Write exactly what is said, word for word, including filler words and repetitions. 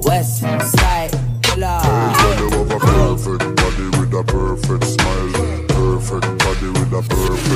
West Side Killer. Girl, you have a perfect body with a perfect smile. Perfect body with a perfect